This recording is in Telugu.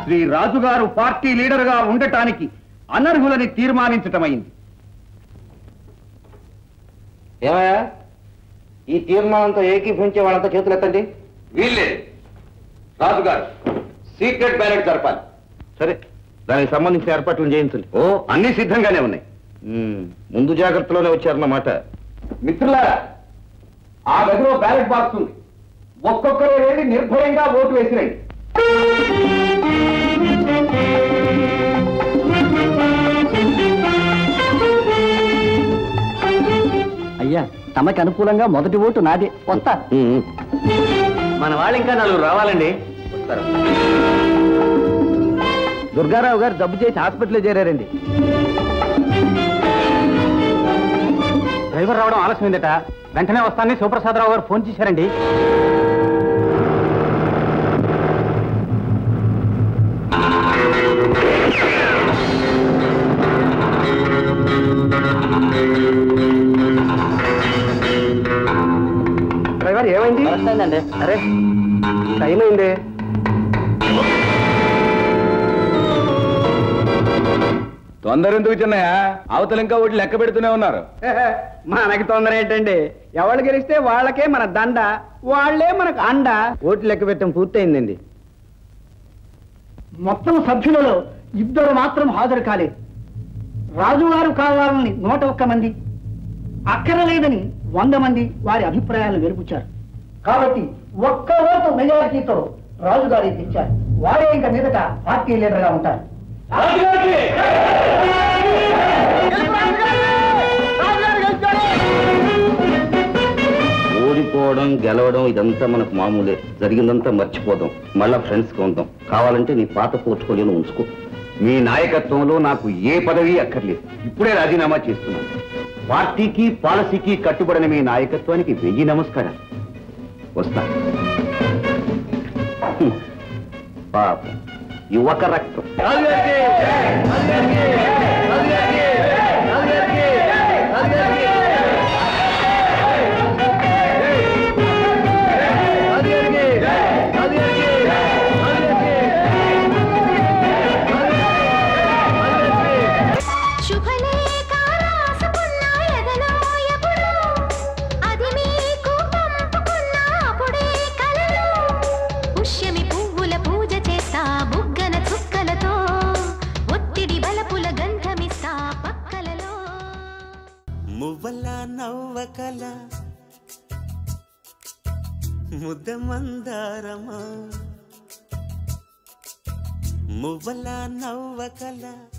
శ్రీ రాజుగారు పార్టీ లీడర్ గా ఉండటానికి అనర్హులని తీర్మానించటమైంది. ఏమయ్యా, ఈ తీర్మానంతో ఏకీభవించే వాళ్ళంతా చేతులెత్తండి. వీళ్ళే రాజుగారు సీక్రెట్ బ్యాలెట్ జరపాలి. సరే, దానికి సంబంధించిన ఏర్పాట్లు చేయించండి. ఓ, అన్ని సిద్ధంగానే ఉన్నాయి. ముందు జాగ్రత్తలోనే వచ్చారన్నమాట. మిత్రులారా, ఆ గదిలో బ్యాలెట్ బాక్స్ ఉంది. ఒక్కొక్కరు వెళ్ళి నిర్భయంగా ఓటు వేసిరండి. అయ్యా, తమకి అనుకూలంగా మొదటి ఓటు నాదే. వస్తా. మన వాళ్ళు ఇంకా 4 రావాలండి. వస్తారా? దుర్గారావు గారు జబ్బు చేసి హాస్పిటల్లో చేరారండి. డ్రైవర్ రావడం ఆలస్యమైందట. వెంటనే వస్తానని శివప్రసాదరావు గారు ఫోన్ చేశారండి. డ్రైవర్ ఏమైంది? వస్తుందండి. అరే, టైం అయింది. తొందర ఎందుకు చిన్నయా? అవతల ఇంకా ఓట్లు లెక్క పెడుతూనే ఉన్నారు. మనకి తొందర ఏంటండి? ఎవరు గెలిస్తే వాళ్ళకే మన దండ, వాళ్లే మనకు అండ. ఓట్లు లెక్క పెట్టడం పూర్తయిందండి. మొత్తం సభ్యులలో 2 మాత్రం హాజరు కాలేదు. రాజుగారు కావాలని 101 మంది, అక్కరలేదని 100 మంది వారి అభిప్రాయాలను వెలుపుచ్చారు. కాబట్టి ఒక్క ఓటు మెజారిటీతో రాజుగారి తెచ్చారు. వారే ఇంకా మీదట పార్టీ లీడర్గా ఉంటారు. ఓడిపోవడం, గెలవడం ఇదంతా మనకు మామూలే. జరిగిందంతా మర్చిపోదాం, మళ్ళా ఫ్రెండ్స్గా ఉందాం. కావాలంటే నీ పాత పోర్చుకోలేను ఉంచుకో. మీ నాయకత్వంలో నాకు ఏ పదవి అక్కర్లేదు. ఇప్పుడే రాజీనామా చేస్తున్నాను. పార్టీకి పాలసీకి కట్టుబడిన మీ నాయకత్వానికి 1000 నమస్కారాలు. వస్తా. పాప యువక రక్తం. నవ్వకల ముద్ద మందారమా, మువ్వల నవ్వకల